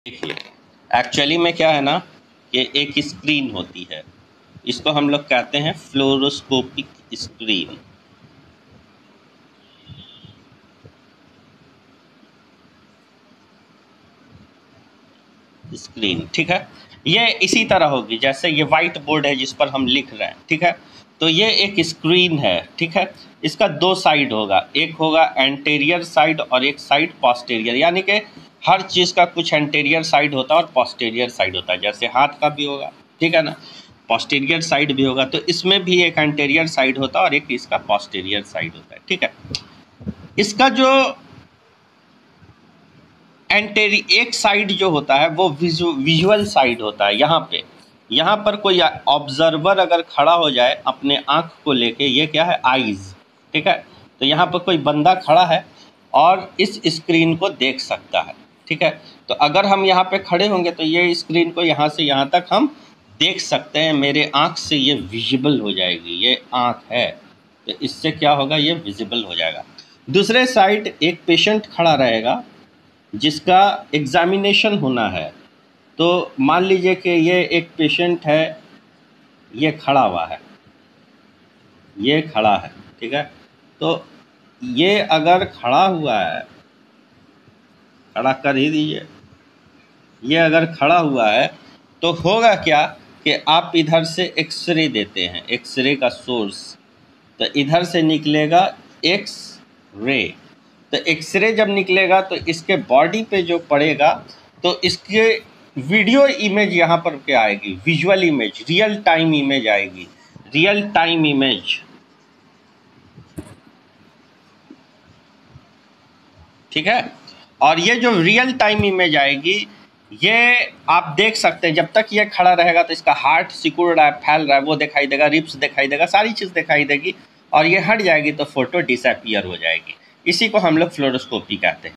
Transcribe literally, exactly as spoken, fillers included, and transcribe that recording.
देखिए, एक्चुअली में क्या है ना, ये एक स्क्रीन होती है, इसको हम लोग कहते हैं फ्लोरोस्कोपिक स्क्रीन। स्क्रीन ठीक है, ये इसी तरह होगी जैसे ये वाइट बोर्ड है जिस पर हम लिख रहे हैं, ठीक है। तो ये एक स्क्रीन है, ठीक है। इसका दो साइड होगा, एक होगा एंटीरियर साइड और एक साइड पोस्टीरियर, यानी कि हर चीज़ का कुछ एंटीरियर साइड होता है और पोस्टीरियर साइड होता है। जैसे हाथ का भी होगा, ठीक है ना, पोस्टीरियर साइड भी होगा, तो इसमें भी एक एंटीरियर साइड होता है और एक इसका पोस्टीरियर साइड होता है, ठीक है। इसका जो एंटेरी एक साइड जो होता है वो विजु विजुअल साइड होता है। यहाँ पे यहाँ पर कोई ऑब्जर्वर अगर खड़ा हो जाए अपने आँख को लेके, ये क्या है, आइज़, ठीक है। तो यहाँ पर कोई बंदा खड़ा है और इस स्क्रीन को देख सकता है, ठीक है। तो अगर हम यहाँ पे खड़े होंगे तो ये स्क्रीन को यहाँ से यहाँ तक हम देख सकते हैं, मेरे आँख से ये विजिबल हो जाएगी। ये आँख है तो इससे क्या होगा, ये विजिबल हो जाएगा। दूसरे साइड एक पेशेंट खड़ा रहेगा जिसका एग्ज़ामिनेशन होना है। तो मान लीजिए कि ये एक पेशेंट है, ये खड़ा हुआ है, ये खड़ा है, ठीक है। तो ये अगर खड़ा हुआ है, खड़ा कर ही दीजिए, ये अगर खड़ा हुआ है तो होगा क्या कि आप इधर से एक्सरे देते हैं, एक्सरे का सोर्स, तो इधर से निकलेगा एक्स रे। तो एक्सरे जब निकलेगा तो इसके बॉडी पे जो पड़ेगा तो इसके वीडियो इमेज यहाँ पर क्या आएगी, visual image, real time image आएगी, रियल टाइम इमेज, ठीक है। और ये जो रियल टाइम इमेज आएगी ये आप देख सकते हैं, जब तक ये खड़ा रहेगा तो इसका हार्ट सिकुड़ रहा है, फैल रहा है, वो दिखाई देगा, रिप्स दिखाई देगा, सारी चीज़ दिखाई देगी। और ये हट जाएगी तो फोटो डिसअपीयर हो जाएगी। इसी को हम लोग फ्लोरोस्कोपी कहते हैं।